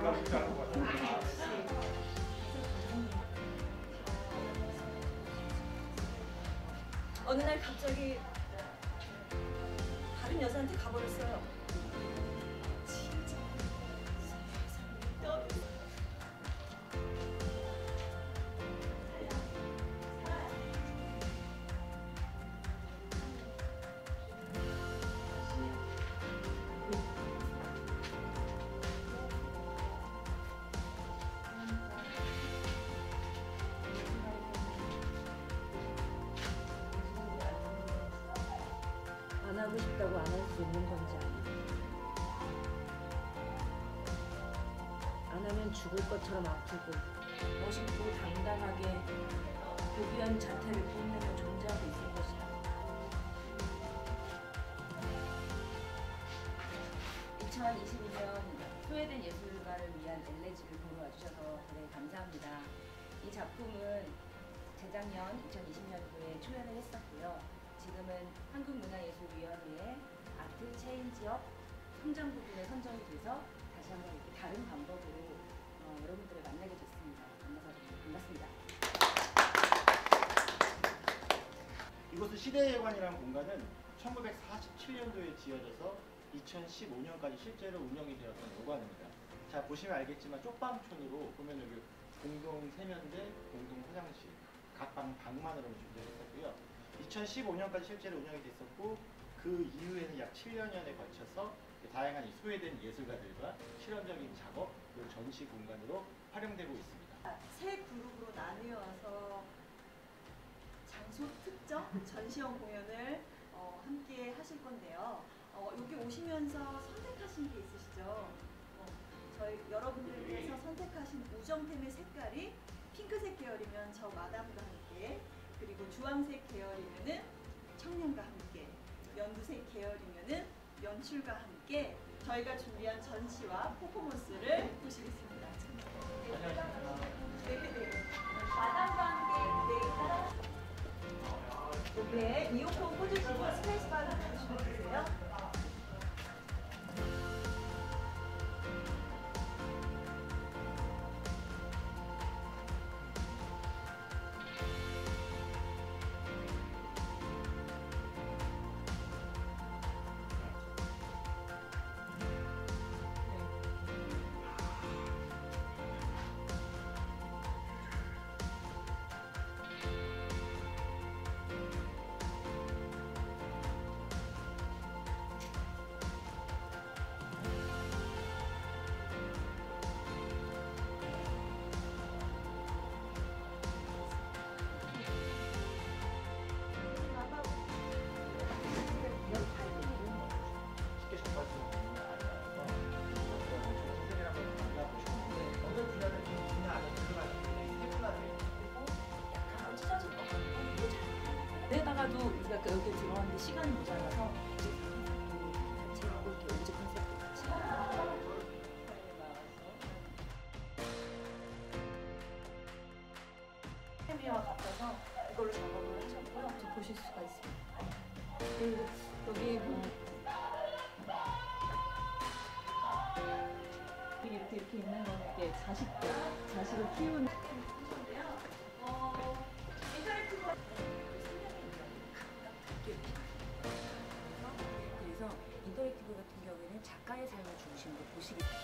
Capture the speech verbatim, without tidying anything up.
어느 날 갑자기 다른 여자한테 가버렸어요. 진짜 세상에 떠들어. 안 하고 싶다고 안 할 수 있는 건지 아니야. 안 하면 죽을 것처럼 아프고 멋있고 당당하게 교비한 자태를 뽐내며 존재하고 있을 것이야. 이천이십이 년 소외된 예술가를 위한 엘레지를 보러 와주셔서 대단히 감사합니다. 이 작품은 재작년 이천이십 년도에 초연을 했었고요. 지금은 한국문화예술위원회의 아트 체인지업 성장 부분에 선정이 돼서 다시 한번 이렇게 다른 방법으로 어, 여러분들을 만나게 됐습니다. 만나서 반갑습니다. 이곳은 시대예관이라는 공간은 천구백사십칠 년도에 지어져서 이천십오 년까지 실제로 운영이 되었던 여관입니다. 자, 보시면 알겠지만 쪽방촌으로 보면 여기 공동 세면대, 공동 화장실, 각 방 방만으로 준비했었고요. 이천십오 년까지 실제로 운영이 됐었고, 그 이후에는 약 칠 년여에 걸쳐서 다양한 소외된 예술가들과 실험적인 작업, 그리고 전시 공간으로 활용되고 있습니다. 세 그룹으로 나뉘어서 장소 특정 전시형 공연을 어, 함께 하실 건데요. 어, 여기 오시면서 선택하신 게 있으시죠? 어, 저희 여러분들께서 선택하신 우정템의 색깔이 핑크색 계열이면 저 마담과 함께, 그리고 주황색 계열이면은 청년과 함께, 연두색 계열이면은 연출과 함께 저희가 준비한 전시와 퍼포먼스를 보시겠습니다. 네, 네. 마담과 함께 네, 네, 이어폰 꽂으시고 스페이스바를 누르시면 되세요. 내다가도 우리가 여기 들어왔는데 시간이 모자라서 같이 하고 이렇게 오직 컨셉도 같이 케미와 같아서 이걸로 작업을 하셨고요. 저 보실 수가 있습니다. 그리고 여기 뭐 이렇게 이렇게 있는 거는 이게 자식들, 자식을 키우는 그래서 인터랙티브 같은 경우에는 작가의 삶을 중심으로 보시기